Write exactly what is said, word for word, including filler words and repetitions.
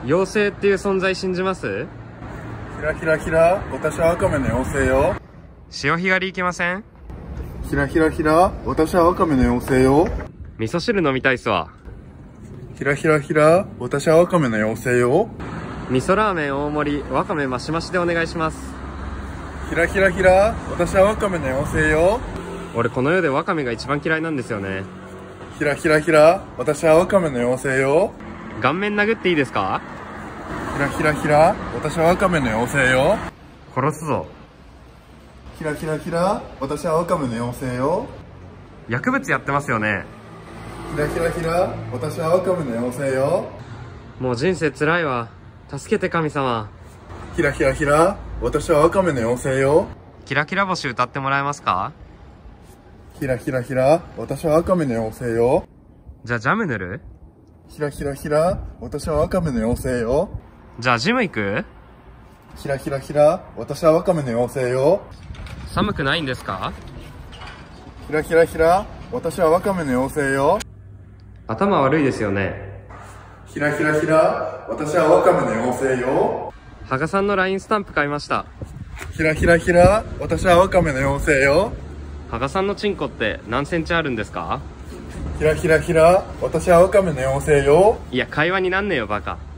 妖精っていう存在信じます？ ひらひらひら、私はワカメの妖精よ。 潮干狩り行きません？ ひらひらひら、私はワカメの妖精よ。 味噌汁飲みたいっすわ。 ひらひらひら、私はワカメの妖精よ。 味噌ラーメン大盛り、わかめ増し増しでお願いします。 ひらひらひら、私はワカメの妖精よ。 俺この世でわかめが一番嫌いなんですよね。 ひらひらひら、私はワカメの妖精よ。 顔面殴っていいですか？ ひらひらひら、私はワカメの妖精よ。 殺すぞ。 ひらひらひら、私はワカメの妖精よ。 薬物やってますよね。 ひらひらひら、私はワカメの妖精よ。 もう人生つらいわ。助けて神様。 ひらひらひら、私はワカメの妖精よ。 キラキラ星歌ってもらえますか？ ひらひらひら、私はワカメの妖精よ。 じゃあジャム塗る？ ひらひらひら、私はワカメの妖精よ。 じゃあジム行く？ ひらひらひら、私はワカメの妖精よ。 寒くないんですか？ ひらひらひら、私はワカメの妖精よ。 頭悪いですよね。 ひらひらひら、私はワカメの妖精よ。 羽賀さんの ライン スタンプ買いました。 ひらひらひら、私はワカメの妖精よ。 羽賀さんのチンコって何センチあるんですか？ ひらひらひら、私はワカメの妖精よ。 いや、会話になんねえよバカ。